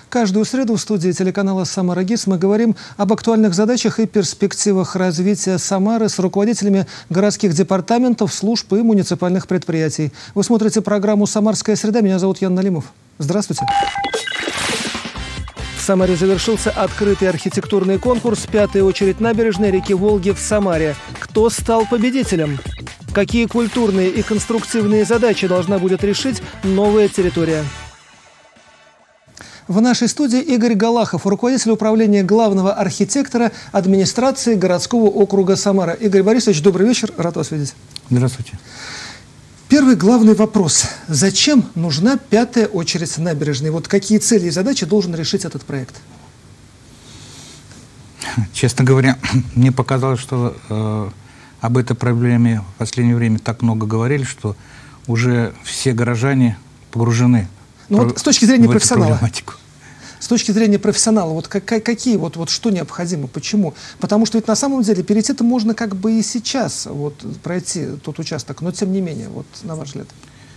Каждую среду в студии телеканала «Самара ГИС» мы говорим об актуальных задачах и перспективах развития Самары с руководителями городских департаментов, служб и муниципальных предприятий. Вы смотрите программу «Самарская среда». Меня зовут Ян Налимов. Здравствуйте. В Самаре завершился открытый архитектурный конкурс «Пятая очередь набережной реки Волги» в Самаре. Кто стал победителем? Какие культурные и конструктивные задачи должна будет решить новая территория? В нашей студии Игорь Галахов, руководитель управления главного архитектора администрации городского округа Самара. Игорь Борисович, добрый вечер, рад вас видеть. Здравствуйте. Первый главный вопрос. Зачем нужна пятая очередь набережной? Вот какие цели и задачи должен решить этот проект? Честно говоря, мне показалось, что об этой проблеме в последнее время так много говорили, что уже все горожане погружены с точки зрения профессионала. Проблематику. С точки зрения профессионала, вот какие, что необходимо, почему? Потому что ведь на самом деле перейти-то можно как бы и сейчас, пройти тот участок, но тем не менее, на ваш взгляд.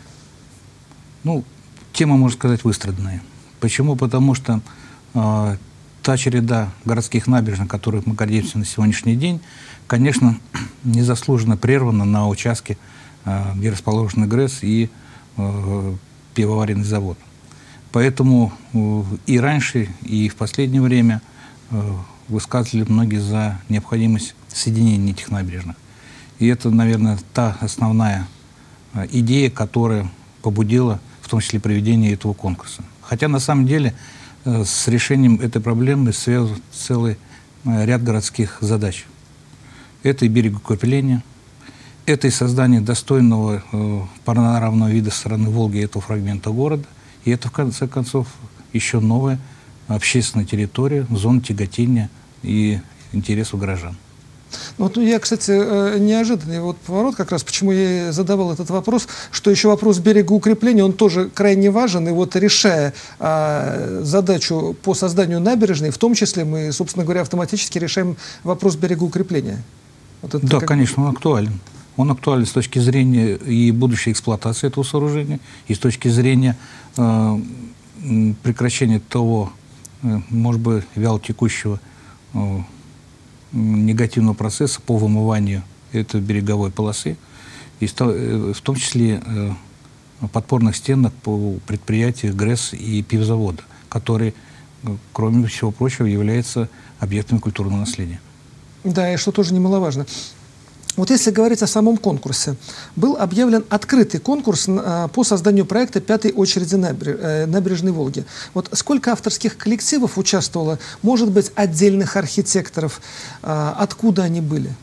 Тема, можно сказать, выстраданная. Почему? Потому что та череда городских набережных, которых мы гордимся на сегодняшний день, конечно, незаслуженно прервана на участке, где расположены ГРЭС и пивоваренный завод. Поэтому и раньше, и в последнее время высказывали многие за необходимость соединения этих набережных. И это, наверное, та основная идея, которая побудила в том числе проведение этого конкурса. Хотя на самом деле с решением этой проблемы связан целый ряд городских задач. Это и берегоукрепление, это и создание достойного панорамного вида со стороны Волги этого фрагмента города, и это, в конце концов, еще новая общественная территория, зона тяготения и интересов горожан. Я, кстати, неожиданный поворот, как раз почему я и задавал этот вопрос, что еще вопрос берегоукрепления, он тоже крайне важен, и решая задачу по созданию набережной, в том числе мы, собственно говоря, автоматически решаем вопрос берегоукрепления. Да, конечно, он актуален. Он актуален с точки зрения и будущей эксплуатации этого сооружения, и с точки зрения прекращения того, может быть, вялотекущего негативного процесса по вымыванию этой береговой полосы, и в том числе подпорных стенок по предприятиям ГРЭС и пивзавода, которые, кроме всего прочего, являются объектами культурного наследия. Да, и что тоже немаловажно. Если говорить о самом конкурсе, был объявлен открытый конкурс по созданию проекта «Пятой очереди набережной Волги». Сколько авторских коллективов участвовало, может быть, отдельных архитекторов, откуда они были?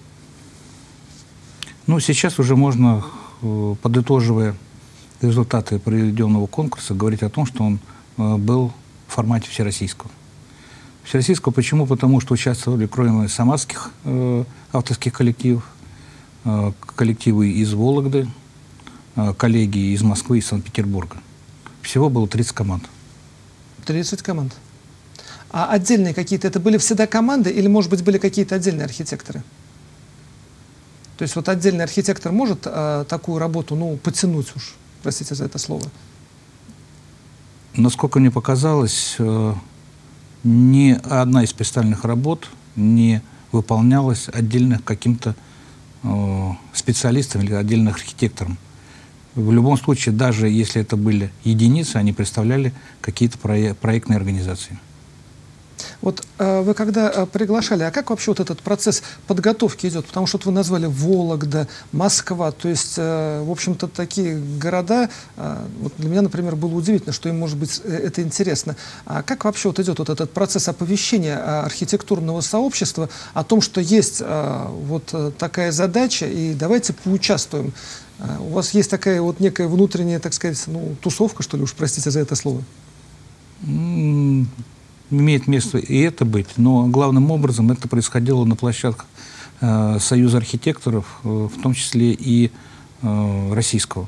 Сейчас уже можно, подытоживая результаты проведенного конкурса, говорить о том, что он был в формате всероссийского. Всероссийского почему? Потому что участвовали, кроме самарских авторских коллективов, коллективы из Вологды, коллеги из Москвы и Санкт-Петербурга. Всего было 30 команд. 30 команд. А отдельные какие-то, это были всегда команды или, может быть, были какие-то отдельные архитекторы? То есть отдельный архитектор может такую работу, потянуть уж, простите за это слово? Насколько мне показалось, ни одна из представленных работ не выполнялась отдельно каким-то специалистом или отдельным архитектором. В любом случае, даже если это были единицы, они представляли какие-то проектные организации. Вы когда приглашали, а как вообще этот процесс подготовки идет? Потому что вы назвали Вологда, Москва, то есть, в общем-то, такие города, для меня, например, было удивительно, что им, может быть, это интересно. А как вообще идет этот процесс оповещения архитектурного сообщества о том, что есть такая задача, и давайте поучаствуем? У вас есть такая некая внутренняя, так сказать, тусовка, что ли, уж простите за это слово? Имеет место и это быть, но главным образом это происходило на площадках Союза архитекторов, в том числе и российского.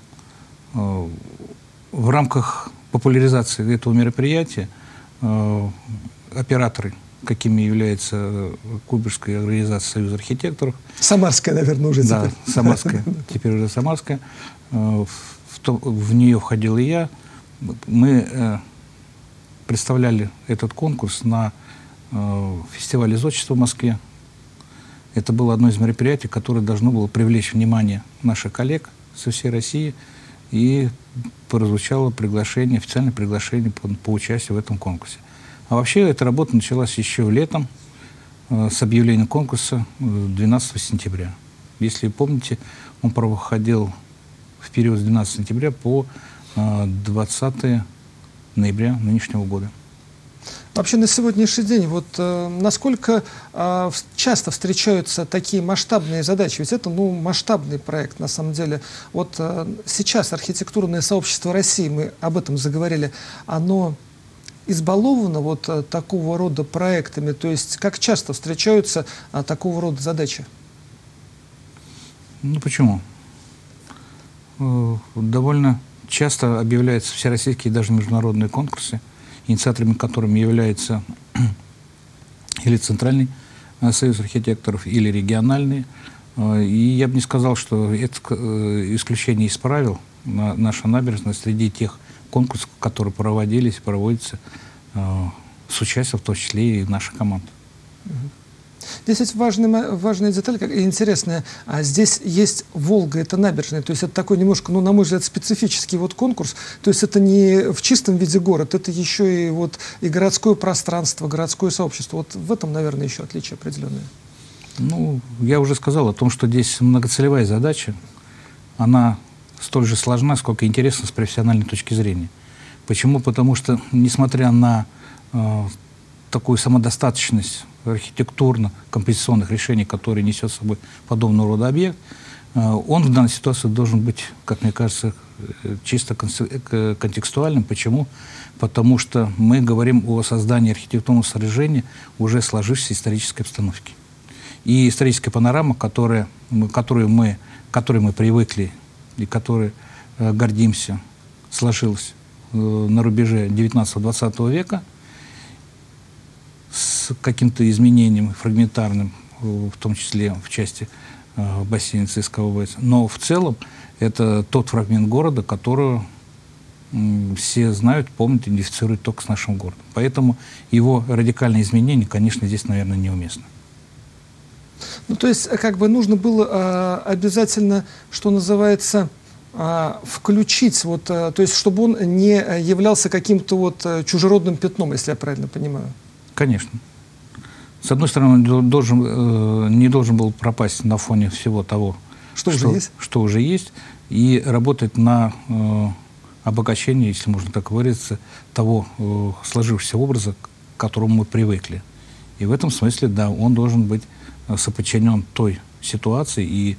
В рамках популяризации этого мероприятия операторы, какими является Кубышская организация Союза архитекторов. Самарская, наверное, уже теперь. Да, Самарская, теперь уже В нее входил и я. Мы представляли этот конкурс на фестивале зодчества в Москве. Это было одно из мероприятий, которое должно было привлечь внимание наших коллег со всей России, и прозвучало приглашение, официальное приглашение по участию в этом конкурсе. А вообще эта работа началась еще летом с объявления конкурса 12 сентября. Если помните, он проходил в период с 12 сентября по 20 ноября нынешнего года. Вообще на сегодняшний день, вот насколько часто встречаются такие масштабные задачи? Ведь это, ну, масштабный проект на самом деле. Вот сейчас архитектурное сообщество России, мы об этом заговорили, оно избаловано вот такого рода проектами? То есть как часто встречаются такого рода задачи? Ну почему? Довольно часто объявляются всероссийские и даже международные конкурсы, инициаторами которыми является или Центральный союз архитекторов, или региональные. И я бы не сказал, что это исключение из правил. Наша набережная среди тех конкурсов, которые проводились, проводятся с участием в том числе и наших команд. Здесь есть важная деталь, интересная. Здесь есть Волга, это набережная. То есть это такой немножко, ну, на мой взгляд, специфический вот конкурс. То есть это не в чистом виде город, это еще и, вот, и городское пространство, городское сообщество. Вот в этом, наверное, еще отличие определенное. Ну, я уже сказал о том, что здесь многоцелевая задача. Она столь же сложна, сколько интересна с профессиональной точки зрения. Почему? Потому что, несмотря на такую самодостаточность архитектурно-композиционных решений, которые несет с собой подобного рода объект, он в данной ситуации должен быть, как мне кажется, чисто контекстуальным. Почему? Потому что мы говорим о создании архитектурного сооружения уже сложившейся исторической обстановки. И историческая панорама, которой мы привыкли и которой гордимся, сложилась на рубеже 19-20 века, с каким-то изменением фрагментарным, в том числе в части бассейна ЦСКА ВВС. Но в целом это тот фрагмент города, которого все знают, помнят, идентифицируют только с нашим городом. Поэтому его радикальные изменения, конечно, здесь, наверное, неуместны. Ну, то есть, как бы нужно было обязательно, что называется, включить, вот, то есть, чтобы он не являлся каким-то вот чужеродным пятном, если я правильно понимаю. Конечно. С одной стороны, он не должен был пропасть на фоне всего того, что уже есть, и работать на обогащение, если можно так выразиться, того сложившегося образа, к которому мы привыкли. И в этом смысле, да, он должен быть соподчинен той ситуации и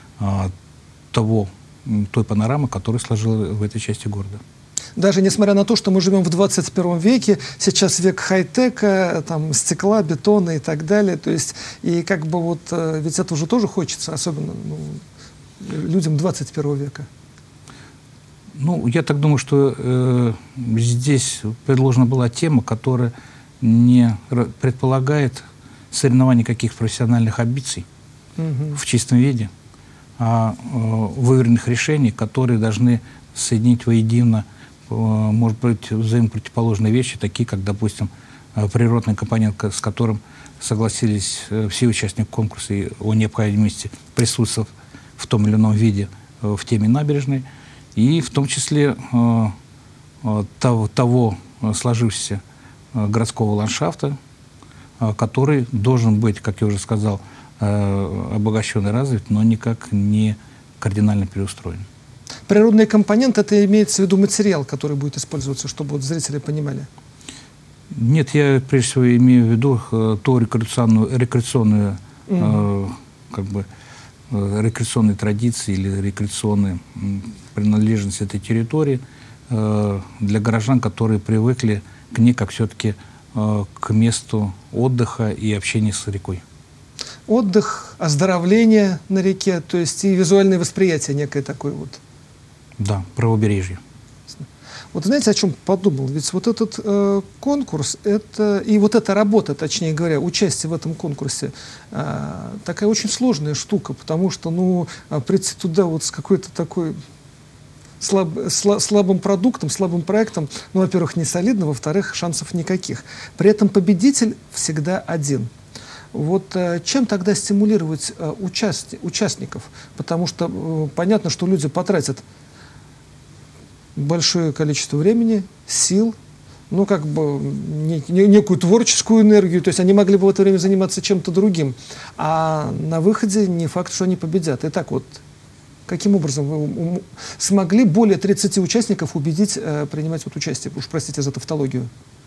той панорамы, которая сложилась в этой части города. Даже несмотря на то, что мы живем в 21 веке, сейчас век хай-тека, там, стекла, бетона и так далее. То есть, и как бы вот, ведь это уже тоже хочется, особенно людям 21 века. Ну, я так думаю, что здесь предложена была тема, которая не предполагает соревнований каких профессиональных амбиций в чистом виде, а выверенных решений, которые должны соединить воедино, может быть, взаимопротивоположные вещи, такие как, допустим, природный компонент, с которым согласились все участники конкурса о необходимости присутствовать в том или ином виде в теме набережной, и в том числе того сложившегося городского ландшафта, который должен быть, как я уже сказал, обогащен и развит, но никак не кардинально переустроен. Природный компонент — это имеется в виду материал, который будет использоваться, чтобы вот зрители понимали? Нет, я прежде всего имею в виду ту рекреационную как бы, рекреационные традиции или рекреационные принадлежность этой территории для горожан, которые привыкли к ней как все-таки к месту отдыха и общения с рекой. Отдых, оздоровление на реке, то есть и визуальное восприятие некое такое вот. Да, правобережье. Вот знаете, о чем подумал? Ведь вот этот конкурс, и вот эта работа, точнее говоря, участие в этом конкурсе, такая очень сложная штука, потому что, ну, прийти туда вот с какой-то такой, слабым продуктом, слабым проектом, ну, во-первых, не солидно, во-вторых, шансов никаких. При этом победитель всегда один. Вот чем тогда стимулировать участников? Потому что понятно, что люди потратят большое количество времени, сил, ну, как бы некую творческую энергию, то есть они могли бы в это время заниматься чем-то другим, а на выходе не факт, что они победят. Итак, вот каким образом вы смогли более 30 участников убедить принимать вот участие? Уж простите за тавтологию.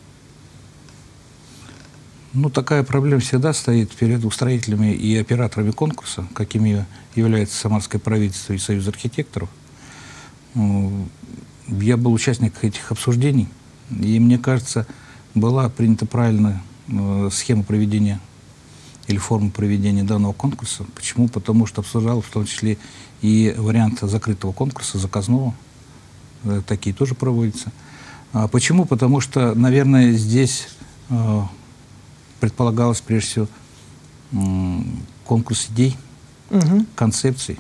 Ну, такая проблема всегда стоит перед устроителями и операторами конкурса, какими является Самарское правительство и Союз архитекторов. Я был участником этих обсуждений, и мне кажется, была принята правильная схема проведения или форма проведения данного конкурса. Почему? Потому что обсуждал в том числе и вариант закрытого конкурса, заказного. Такие тоже проводятся. Почему? Потому что, наверное, здесь предполагалось прежде всего конкурс идей, концепций.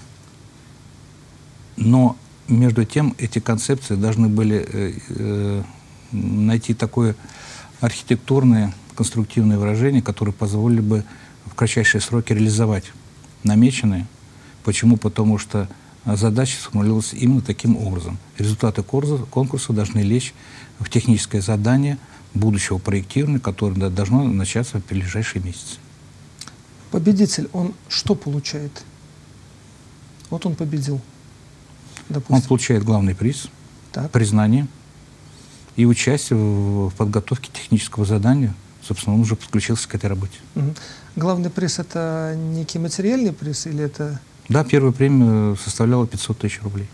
Но между тем эти концепции должны были найти такое архитектурное, конструктивное выражение, которое позволило бы в кратчайшие сроки реализовать намеченные. Почему? Потому что задача сформулировалась именно таким образом. Результаты конкурса должны лечь в техническое задание будущего проектирования, которое должно начаться в ближайшие месяцы. Победитель, он что получает? Вот он победил, допустим. Он получает главный приз, признание и участие в подготовке технического задания. Собственно, он уже подключился к этой работе. Главный приз — это некий материальный приз или это... Да, первая премия составляла 500 тысяч рублей.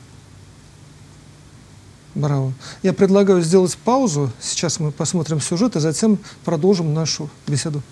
Браво. Я предлагаю сделать паузу. Сейчас мы посмотрим сюжет, и затем продолжим нашу беседу.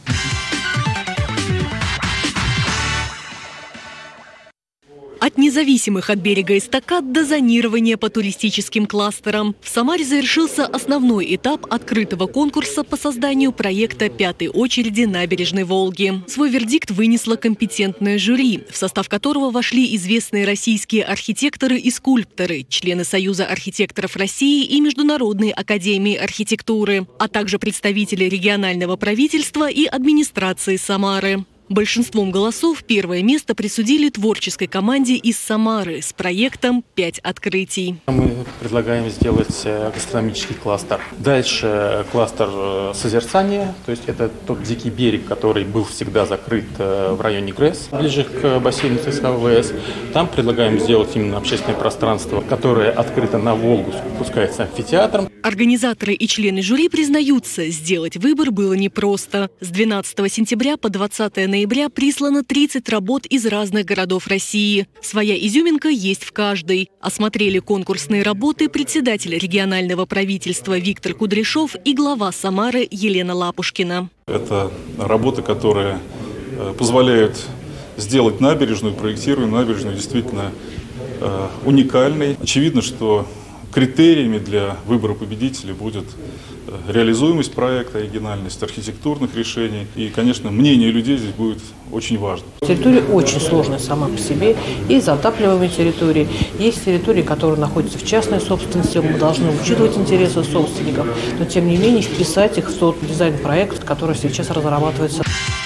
От независимых от берега эстакад до зонирования по туристическим кластерам. В Самаре завершился основной этап открытого конкурса по созданию проекта пятой очереди набережной Волги. Свой вердикт вынесло компетентное жюри, в состав которого вошли известные российские архитекторы и скульпторы, члены Союза архитекторов России и Международной академии архитектуры, а также представители регионального правительства и администрации Самары. Большинством голосов первое место присудили творческой команде из Самары с проектом «5 открытий». Мы предлагаем сделать гастрономический кластер. Дальше кластер созерцания, то есть это тот дикий берег, который был всегда закрыт в районе ГРЭС, ближе к бассейну ЦСКА-ВВС. Там предлагаем сделать именно общественное пространство, которое открыто на Волгу, спускается амфитеатром. Организаторы и члены жюри признаются, сделать выбор было непросто. С 12 сентября по 20 ноября прислано 30 работ из разных городов России. Своя изюминка есть в каждой. Осмотрели конкурсные работы председатель регионального правительства Виктор Кудряшов и глава Самары Елена Лапушкина. Это работы, которые позволяют сделать набережную, проектируем набережную действительно уникальной. Очевидно, что критериями для выбора победителя будет реализуемость проекта, оригинальность архитектурных решений. И, конечно, мнение людей здесь будет очень важно. Территория очень сложная сама по себе. Есть затапливаемые территории, есть территории, которые находятся в частной собственности. Мы должны учитывать интересы собственников, но, тем не менее, вписать их в тот дизайн-проект, который сейчас разрабатывается.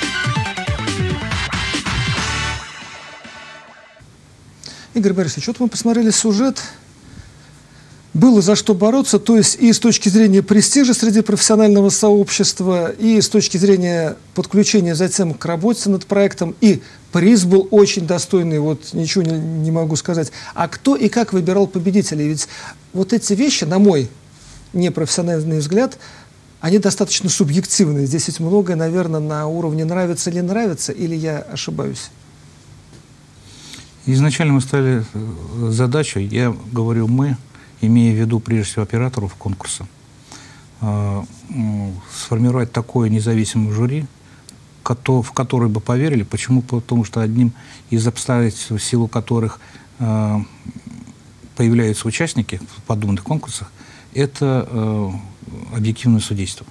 Игорь Борисович, вот мы посмотрели сюжет. Было за что бороться, то есть и с точки зрения престижа среди профессионального сообщества, и с точки зрения подключения затем к работе над проектом, и приз был очень достойный, вот ничего не могу сказать. А кто и как выбирал победителей? Ведь вот эти вещи, на мой непрофессиональный взгляд, они достаточно субъективные. Здесь ведь многое, наверное, на уровне нравится или нравится, или я ошибаюсь? Изначально мы ставили задачу, я говорю «мы», имея в виду прежде всего операторов конкурса, сформировать такое независимое жюри, в которое бы поверили. Почему? Потому что одним из обстоятельств, в силу которых появляются участники в подобных конкурсах, это объективное судейство.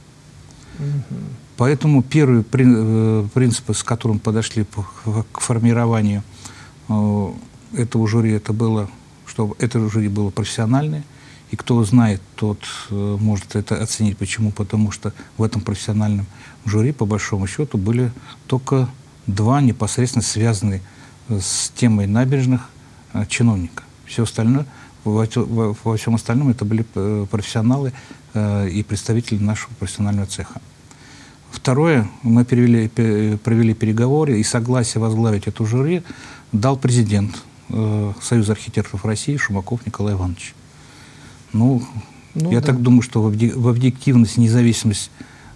Поэтому первый принцип, с которым подошли к формированию этого жюри, это было чтобы это жюри было профессиональное. И кто знает, тот может это оценить. Почему? Потому что в этом профессиональном жюри, по большому счету, были только два непосредственно связанные с темой набережных чиновника. Все остальное, во всем остальном это были профессионалы и представители нашего профессионального цеха. Второе, мы провели переговоры, и согласие возглавить эту жюри дал президент Союза архитекторов России Шумаков Николай Иванович. Я так думаю, что в объективность, независимость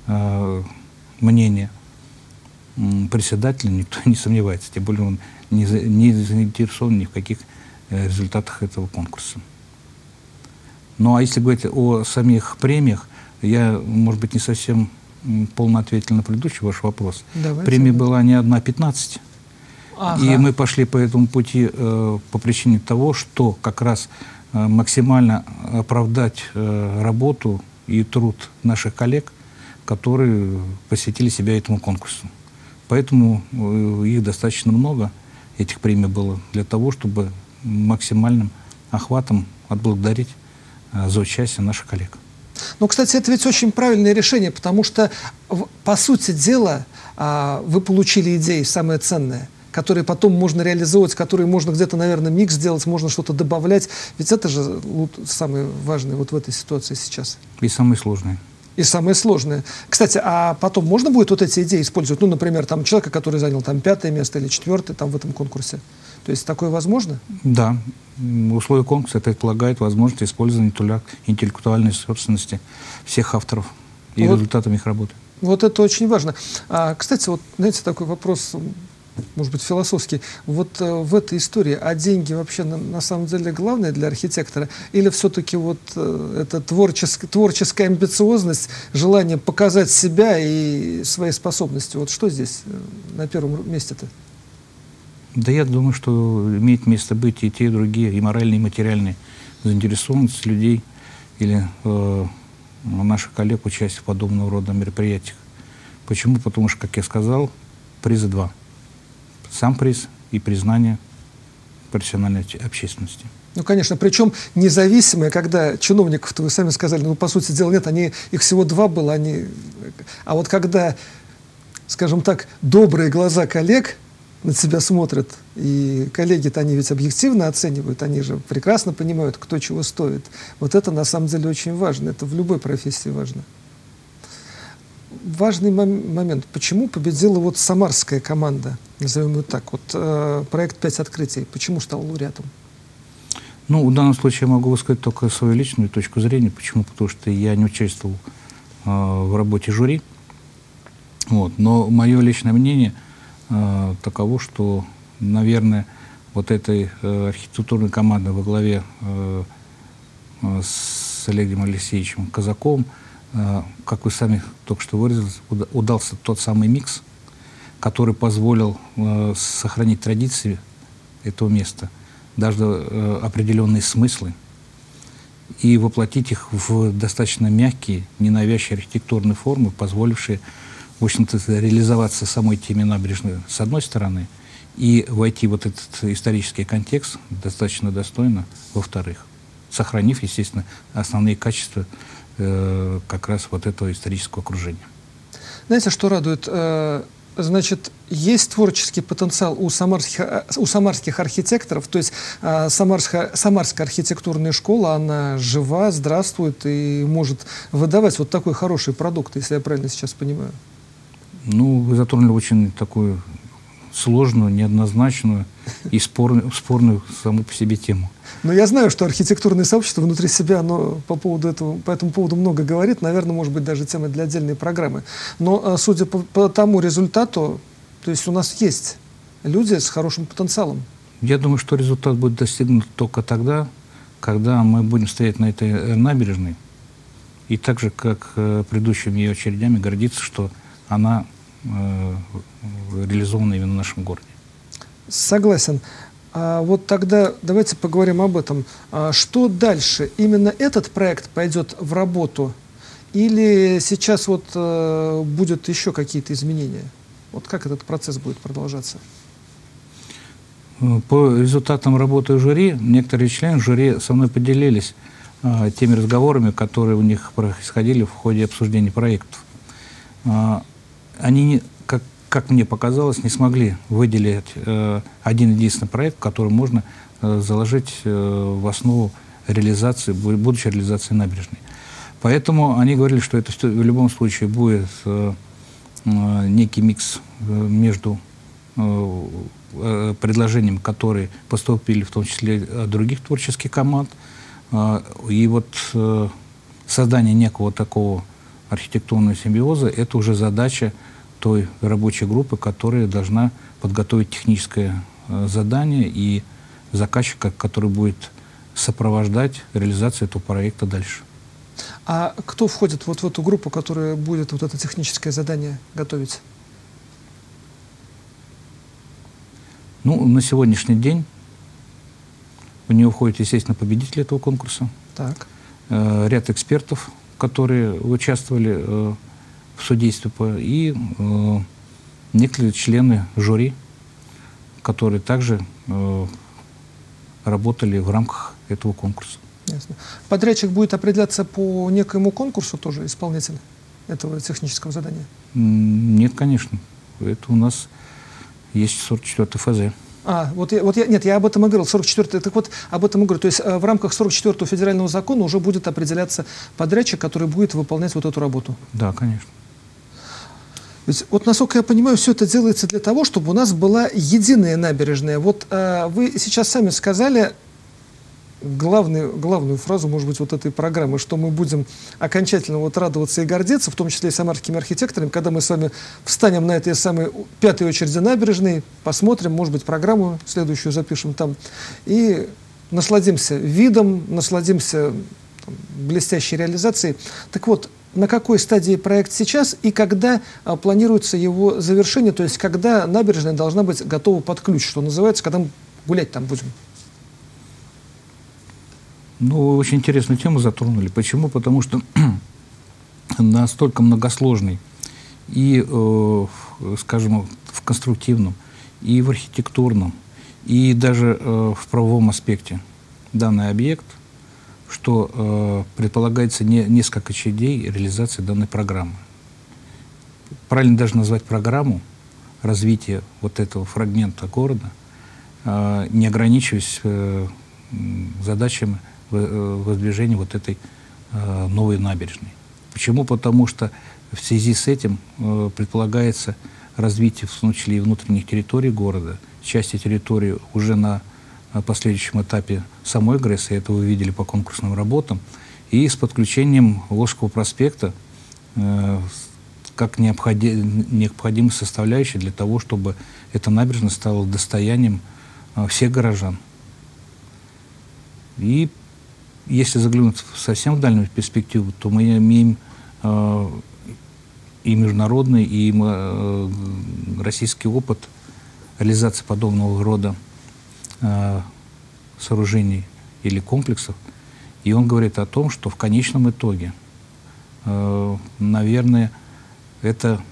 мнения председателя никто не сомневается. Тем более он не заинтересован ни в каких результатах этого конкурса. Ну, а если говорить о самих премиях, я, может быть, не совсем полно ответил на предыдущий ваш вопрос. Премия была не одна, а 15. Ага. И мы пошли по этому пути по причине того, что как раз максимально оправдать работу и труд наших коллег, которые посвятили себя этому конкурсу. Поэтому их достаточно много, этих премий было, для того, чтобы максимальным охватом отблагодарить за участие наших коллег. Ну, кстати, это ведь очень правильное решение, потому что, по сути дела, вы получили идеи, самое ценное, которые потом можно реализовать, которые можно где-то, наверное, микс сделать, можно что-то добавлять. Ведь это же самое важное вот в этой ситуации сейчас. И самое сложное. И самое сложное. Кстати, а потом можно будет вот эти идеи использовать? Ну, например, там человека, который занял там 5-е место или 4-е там в этом конкурсе. То есть такое возможно? Да. Условия конкурса предполагают возможность использования интеллектуальной собственности всех авторов и результатами их работы. Вот это очень важно. Кстати, вот, знаете, такой вопрос, может быть, философский. Вот в этой истории, а деньги вообще на самом деле главное для архитектора? Или все-таки вот эта творческая амбициозность, желание показать себя и свои способности? Вот что здесь на первом месте-то? Да я думаю, что имеет место быть и те, и другие, и моральные, и материальные заинтересованность людей или наших коллег участие в подобного рода мероприятиях. Почему? Потому что, как я сказал, приза два. Сам приз и признание профессиональной общественности. Ну, конечно, причем независимые, когда чиновников-то, вы сами сказали, ну, по сути дела, нет, их всего два было, а вот когда, скажем так, добрые глаза коллег на тебя смотрят, и коллеги-то они ведь объективно оценивают, они же прекрасно понимают, кто чего стоит. Вот это на самом деле очень важно, это в любой профессии важно. Важный момент, почему победила вот самарская команда, назовем ее так, вот проект «5 открытий», почему стал лауреатом? Ну, в данном случае я могу высказать только свою личную точку зрения. Почему? Потому что я не участвовал в работе жюри. Вот. Но мое личное мнение таково, что, наверное, вот этой архитектурной командой во главе с Олегом Алексеевичем Казаковым, как вы сами только что выразились, удался тот самый микс, который позволил сохранить традиции этого места, даже определенные смыслы, и воплотить их в достаточно мягкие, ненавязчивые архитектурные формы, позволившие, в общем-то, реализоваться самой теме набережной с одной стороны и войти в этот исторический контекст достаточно достойно, во-вторых, сохранив, естественно, основные качества как раз вот этого исторического окружения. Знаете, что радует? Значит, есть творческий потенциал у самарских архитекторов, то есть Самарская архитектурная школа, она жива, здравствует и может выдавать вот такой хороший продукт, если я правильно сейчас понимаю. Ну, вы затронули очень такую сложную, неоднозначную и спорную саму по себе тему. Но я знаю, что архитектурное сообщество внутри себя, оно по этому поводу много говорит, наверное, может быть, даже темой для отдельной программы. Но, судя по тому результату, то есть у нас есть люди с хорошим потенциалом. Я думаю, что результат будет достигнут только тогда, когда мы будем стоять на этой набережной, и так же, как предыдущими ее очередями, гордиться, что она реализована именно в нашем городе. Согласен. Вот тогда давайте поговорим об этом. Что дальше? Именно этот проект пойдет в работу или сейчас вот будут еще какие-то изменения? Вот как этот процесс будет продолжаться? По результатам работы жюри, некоторые члены жюри со мной поделились теми разговорами, которые у них происходили в ходе обсуждения проектов. Они, как мне показалось, не смогли выделить один единственный проект, который можно заложить в основу реализации, будущей реализации набережной. Поэтому они говорили, что это в любом случае будет некий микс между предложениями, которые поступили, в том числе от других творческих команд, и вот создание некого такого архитектурного симбиоза – это уже задача той рабочей группы, которая должна подготовить техническое задание и заказчика, который будет сопровождать реализацию этого проекта дальше. А кто входит вот в эту группу, которая будет вот это техническое задание готовить? Ну, на сегодняшний день в нее входит, естественно, победитель этого конкурса, Так. Ряд экспертов, которые участвовали в судействе, и некоторые члены жюри, которые также работали в рамках этого конкурса. Ясно. Подрядчик будет определяться по некоему конкурсу тоже, исполнитель этого технического задания? Нет, конечно. Это у нас есть 44-й ФЗ. Нет, я об этом и говорил, 44-й, так вот, об этом и говорю. То есть в рамках 44-го федерального закона уже будет определяться подрядчик, который будет выполнять вот эту работу? Да, конечно. Ведь, вот, насколько я понимаю, все это делается для того, чтобы у нас была единая набережная. Вот вы сейчас сами сказали главную фразу, может быть, вот этой программы, что мы будем окончательно вот радоваться и гордиться, в том числе и самарскими архитекторами, когда мы с вами встанем на этой самой пятой очереди набережной, посмотрим, может быть, программу следующую запишем там, и насладимся видом, насладимся блестящей реализацией. Так вот, на какой стадии проект сейчас и когда планируется его завершение, то есть когда набережная должна быть готова под ключ, что называется, когда мы гулять там будем? Ну, очень интересную тему затронули. Почему? Потому что настолько многосложный и, скажем, в конструктивном, и в архитектурном, и даже в правовом аспекте данный объект, что предполагается несколько очередей реализации данной программы. Правильно даже назвать программу развития вот этого фрагмента города, не ограничиваясь задачами воздвижения вот этой новой набережной. Почему? Потому что в связи с этим предполагается развитие, в том числе и внутренних территорий города, части территории уже на последующем этапе самой ГРЭС, и это вы видели по конкурсным работам, и с подключением Волжского проспекта как необходимой составляющей для того, чтобы эта набережная стала достоянием всех горожан. И если заглянуть совсем в дальнюю перспективу, то мы имеем и международный, и российский опыт реализации подобного рода сооружений или комплексов. И он говорит о том, что в конечном итоге, наверное, это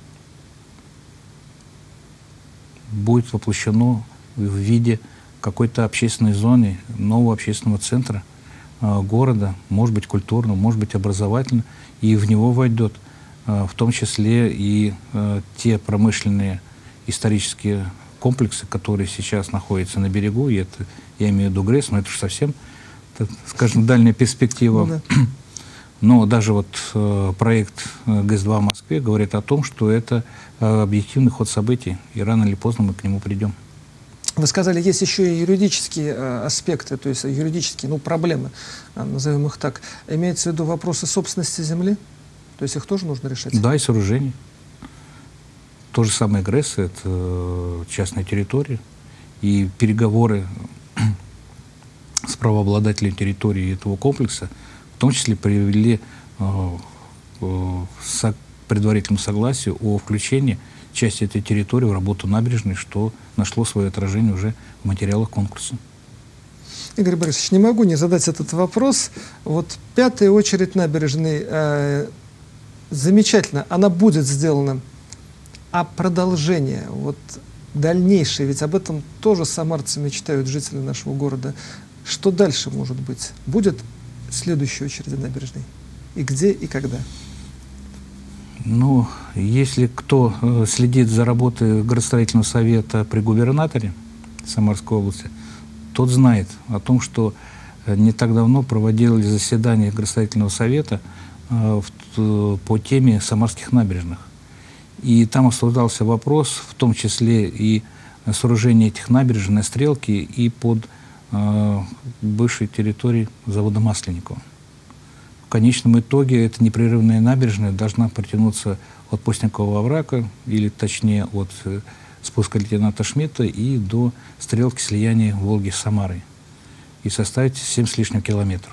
будет воплощено в виде какой-то общественной зоны, нового общественного центра города, может быть культурного, может быть образовательного, и в него войдет в том числе и те промышленные исторические комплексы, которые сейчас находятся на берегу, и это, я имею в виду ГРЭС, но это же совсем, скажем, дальняя перспектива. Ну, да. Но даже вот проект ГЭС-2 в Москве говорит о том, что это объективный ход событий, и рано или поздно мы к нему придем. Вы сказали, есть еще и юридические аспекты, то есть юридические, проблемы, назовем их так. Имеется в виду вопросы собственности земли? То есть их тоже нужно решать? Да, и сооружений. То же самое ГРЭС, это частная территория, и переговоры с правообладателем территории этого комплекса в том числе привели к предварительному согласию о включении части этой территории в работу набережной, что нашло свое отражение уже в материалах конкурса. Игорь Борисович, не могу не задать этот вопрос. Вот пятая очередь набережной, замечательно, она будет сделана. А продолжение, вот дальнейшее? Ведь об этом тоже самарцы мечтают, жители нашего города. Что дальше может быть? Будет следующая очередь набережной? И где, и когда? Ну, если кто следит за работой градостроительного совета при губернаторе Самарской области, тот знает о том, что не так давно проводилось заседание градостроительного совета по теме самарских набережных. И там обсуждался вопрос, в том числе и сооружение этих набережных на Стрелке и под бывшей территорией завода Масленникова. В конечном итоге эта непрерывная набережная должна протянуться от Постникового оврага, или точнее от спуска лейтенанта Шмидта и до Стрелки слияния Волги с Самарой, и составить 7 с лишним километров.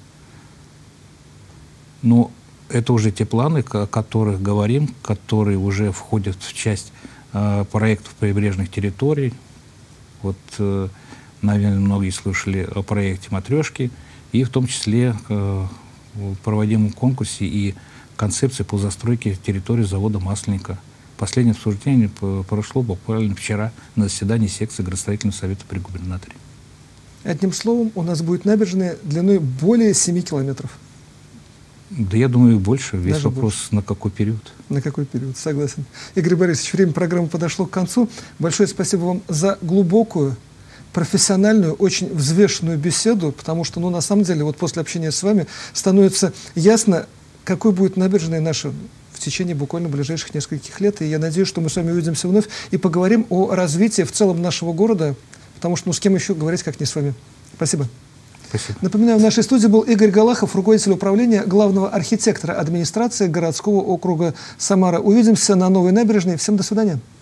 Но это уже те планы, о которых говорим, которые уже входят в часть проектов прибрежных территорий. Вот, наверное, многие слышали о проекте «Матрешки», и в том числе проводимом конкурсе и концепции по застройке территории завода Масленника. Последнее обсуждение прошло буквально вчера на заседании секции градостроительного совета при губернаторе. Одним словом, у нас будет набережная длиной более 7 километров. Да, я думаю, больше. Весь Даже вопрос, больше. На какой период. На какой период, согласен. Игорь Борисович, время программы подошло к концу. Большое спасибо вам за глубокую, профессиональную, очень взвешенную беседу, потому что, ну, на самом деле, вот после общения с вами становится ясно, какой будет набережная наша в течение буквально ближайших нескольких лет. И я надеюсь, что мы с вами увидимся вновь и поговорим о развитии в целом нашего города, потому что, ну, с кем еще говорить, как не с вами. Спасибо. Спасибо. Напоминаю, в нашей студии был Игорь Галахов, руководитель управления главного архитектора администрации городского округа Самара. Увидимся на новой набережной. Всем до свидания.